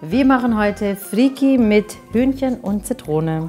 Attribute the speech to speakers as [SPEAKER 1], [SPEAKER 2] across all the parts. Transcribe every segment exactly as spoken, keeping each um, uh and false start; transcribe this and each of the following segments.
[SPEAKER 1] Wir machen heute Friki mit Hühnchen und Zitrone.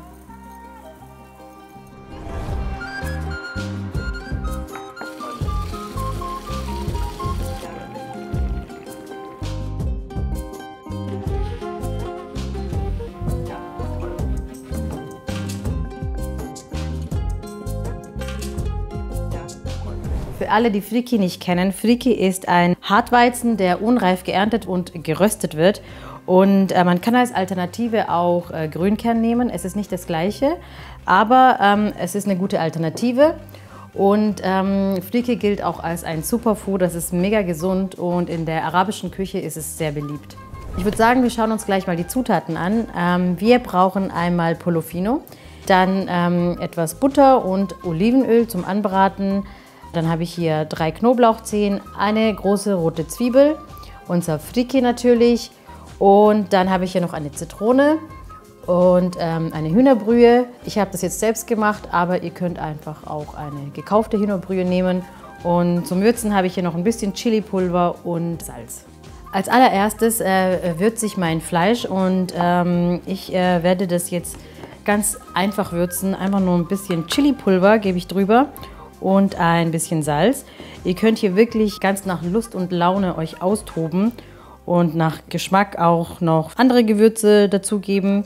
[SPEAKER 1] Für alle, die Friki nicht kennen, Friki ist ein Hartweizen, der unreif geerntet und geröstet wird. Und äh, man kann als Alternative auch äh, Grünkern nehmen. Es ist nicht das Gleiche, aber ähm, es ist eine gute Alternative. Und ähm, Friki gilt auch als ein Superfood, das ist mega gesund und in der arabischen Küche ist es sehr beliebt. Ich würde sagen, wir schauen uns gleich mal die Zutaten an. Ähm, wir brauchen einmal Polofino, dann ähm, etwas Butter und Olivenöl zum Anbraten. Dann habe ich hier drei Knoblauchzehen, eine große rote Zwiebel, unser Friki natürlich und dann habe ich hier noch eine Zitrone und ähm, eine Hühnerbrühe. Ich habe das jetzt selbst gemacht, aber ihr könnt einfach auch eine gekaufte Hühnerbrühe nehmen. Und zum Würzen habe ich hier noch ein bisschen Chilipulver und Salz. Als allererstes äh, würze ich mein Fleisch und ähm, ich äh, werde das jetzt ganz einfach würzen. Einfach nur ein bisschen Chilipulver gebe ich drüber. Und ein bisschen Salz. Ihr könnt hier wirklich ganz nach Lust und Laune euch austoben und nach Geschmack auch noch andere Gewürze dazugeben.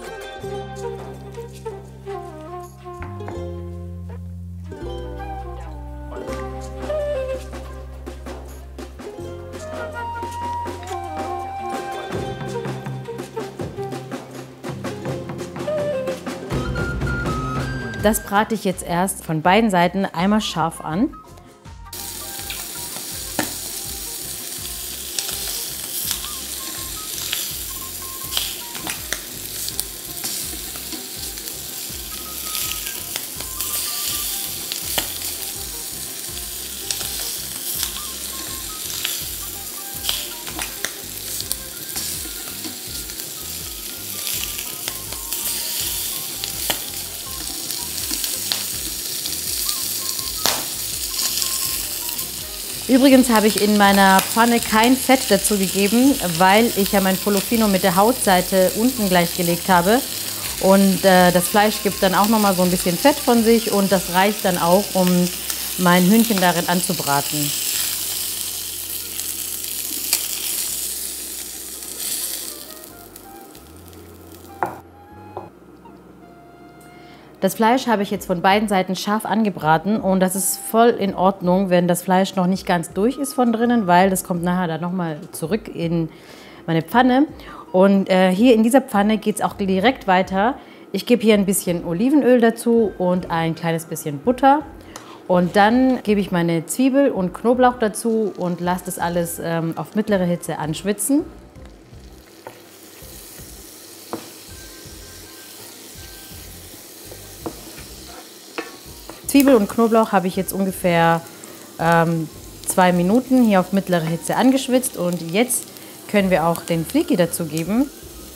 [SPEAKER 1] Das brate ich jetzt erst von beiden Seiten einmal scharf an. Übrigens habe ich in meiner Pfanne kein Fett dazu gegeben, weil ich ja mein Polofino mit der Hautseite unten gleichgelegt habe. Und äh, das Fleisch gibt dann auch noch mal so ein bisschen Fett von sich und das reicht dann auch, um mein Hühnchen darin anzubraten. Das Fleisch habe ich jetzt von beiden Seiten scharf angebraten und das ist voll in Ordnung, wenn das Fleisch noch nicht ganz durch ist von drinnen, weil das kommt nachher dann nochmal zurück in meine Pfanne. Und äh, hier in dieser Pfanne geht es auch direkt weiter. Ich gebe hier ein bisschen Olivenöl dazu und ein kleines bisschen Butter. Und dann gebe ich meine Zwiebel und Knoblauch dazu und lasse das alles ähm, auf mittlere Hitze anschwitzen. Zwiebel und Knoblauch habe ich jetzt ungefähr ähm, zwei Minuten hier auf mittlere Hitze angeschwitzt und jetzt können wir auch den Friki dazu geben.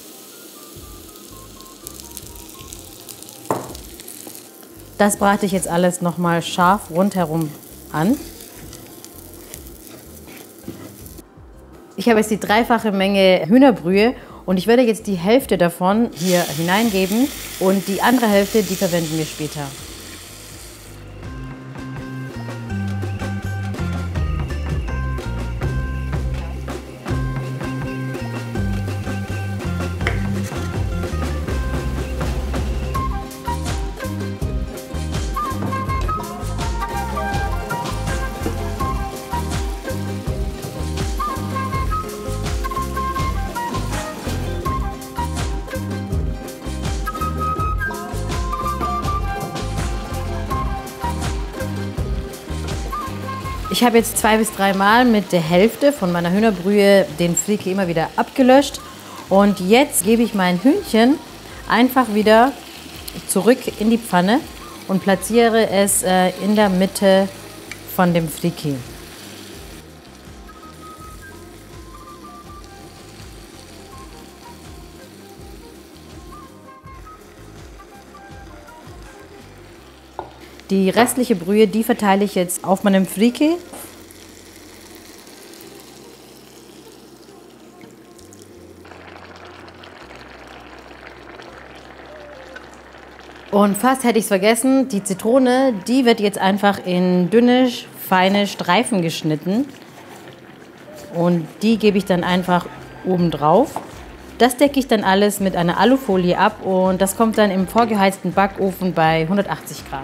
[SPEAKER 1] Das brate ich jetzt alles nochmal scharf rundherum an. Ich habe jetzt die dreifache Menge Hühnerbrühe und ich werde jetzt die Hälfte davon hier hineingeben und die andere Hälfte, die verwenden wir später. Ich habe jetzt zwei bis drei Mal mit der Hälfte von meiner Hühnerbrühe den Friki immer wieder abgelöscht. Und jetzt gebe ich mein Hühnchen einfach wieder zurück in die Pfanne und platziere es äh, in der Mitte von dem Friki. Die restliche Brühe, die verteile ich jetzt auf meinem Friki. Und fast hätte ich es vergessen, die Zitrone, die wird jetzt einfach in dünne, feine Streifen geschnitten. Und die gebe ich dann einfach oben drauf. Das decke ich dann alles mit einer Alufolie ab und das kommt dann im vorgeheizten Backofen bei hundertachtzig Grad.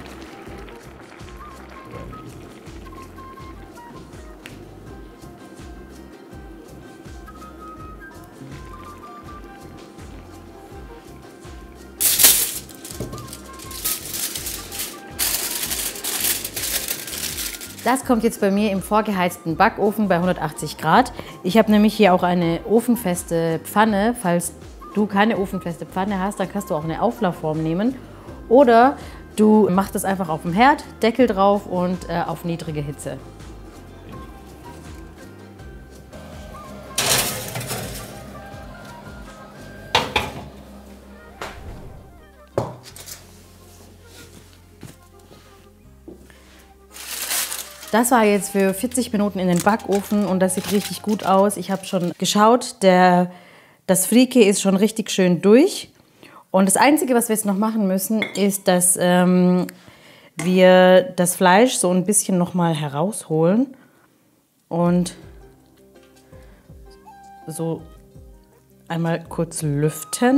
[SPEAKER 1] Das kommt jetzt bei mir im vorgeheizten Backofen bei hundertachtzig Grad. Ich habe nämlich hier auch eine ofenfeste Pfanne. Falls du keine ofenfeste Pfanne hast, dann kannst du auch eine Auflaufform nehmen. Oder du machst das einfach auf dem Herd, Deckel drauf und äh, auf niedrige Hitze. Das war jetzt für vierzig Minuten in den Backofen und das sieht richtig gut aus. Ich habe schon geschaut, der, das Frike ist schon richtig schön durch. Und das Einzige, was wir jetzt noch machen müssen, ist, dass ähm, wir das Fleisch so ein bisschen noch mal herausholen und so einmal kurz lüften.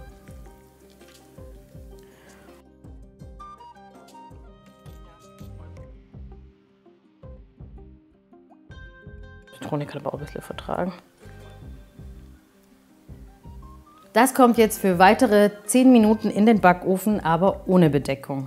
[SPEAKER 1] Zitrone kann aber auch ein bisschen vertragen. Das kommt jetzt für weitere zehn Minuten in den Backofen, aber ohne Bedeckung.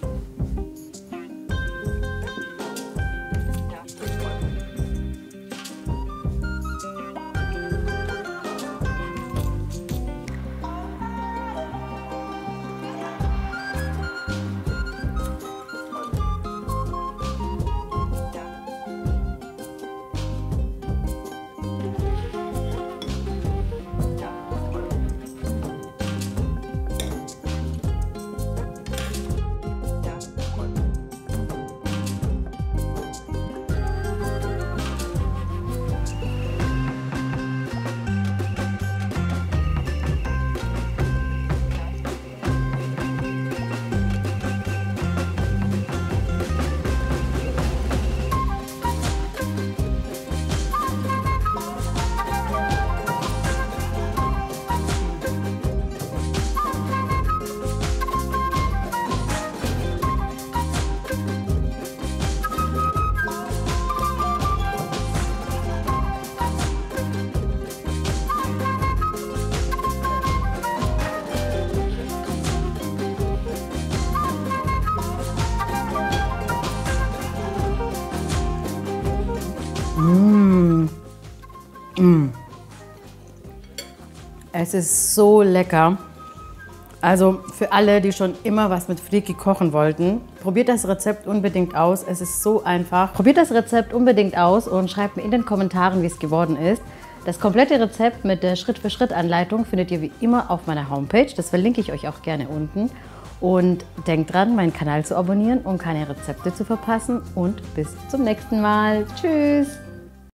[SPEAKER 1] Mmh. Mmh. Es ist so lecker. Also für alle, die schon immer was mit Frike kochen wollten, probiert das Rezept unbedingt aus. Es ist so einfach. Probiert das Rezept unbedingt aus und schreibt mir in den Kommentaren, wie es geworden ist. Das komplette Rezept mit der Schritt-für-Schritt-Anleitung findet ihr wie immer auf meiner Homepage. Das verlinke ich euch auch gerne unten. Und denkt dran, meinen Kanal zu abonnieren, um keine Rezepte zu verpassen. Und bis zum nächsten Mal. Tschüss!